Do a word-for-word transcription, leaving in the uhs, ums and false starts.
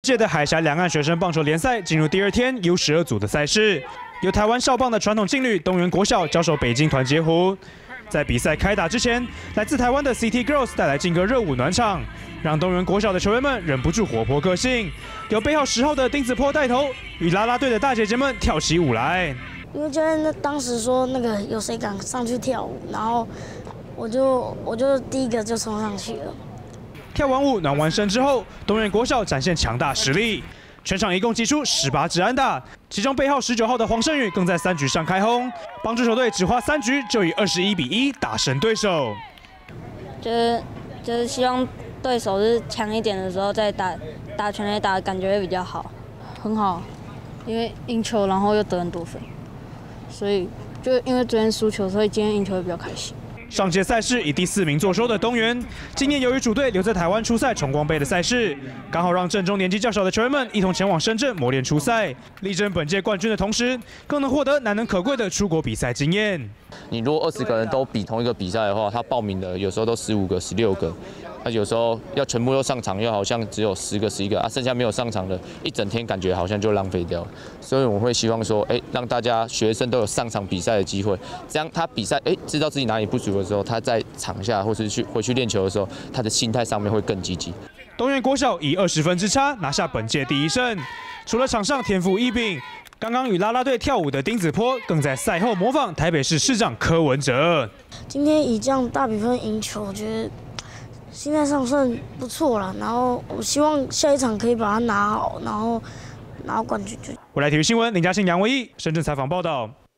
届的海峡两岸学生棒球联赛进入第二天 U 十二组的赛事，由台湾少棒的传统劲旅东元国小交手北京团结湖。在比赛开打之前，来自台湾的 City Girls 带来劲歌热舞暖场，让东元国小的球员们忍不住活泼个性。由背号十号的丁子坡带头，与啦啦队的大姐姐们跳起舞来。 因为教练那当时说那个有谁敢上去跳舞，然后我就我就第一个就冲上去了。 跳完舞暖完身之后，东元国小展现强大实力。全场一共击出十八支安打，其中背号十九号的黄胜宇更在三局上开轰，帮助球队只花三局就以二十一比一打胜对手。 就是就是希望对手是强一点的时候再打打全垒打，感觉会比较好，很好，因为赢球然后又得很多分，所以就因为昨天输球，所以今天赢球会比较开心。 上届赛事以第四名作收的东元，今年由于主队留在台湾出赛重光杯的赛事，刚好让阵中年纪较小的球员们一同前往深圳磨练出赛，力争本届冠军的同时，更能获得难能可贵的出国比赛经验。 你如果二十个人都比同一个比赛的话，他报名的有时候都十五个、十六个，他有时候要全部都上场，又好像只有十个、十一个啊，剩下没有上场的，一整天感觉好像就浪费掉了。所以我会希望说，哎，让大家学生都有上场比赛的机会，这样他比赛哎知道自己哪里不足的时候，他在场下或是去回去练球的时候，他的心态上面会更积极。 东元国小以二十分之差拿下本届第一胜，除了场上天赋异禀，刚刚与啦啦队跳舞的丁子坡，更在赛后模仿台北市市长柯文哲。 今天以这样大比分赢球，我觉得心态上算不错了。然后我希望下一场可以把它拿好，然后拿到冠军就。 未来体育新闻林嘉欣、杨维义深圳采访报道。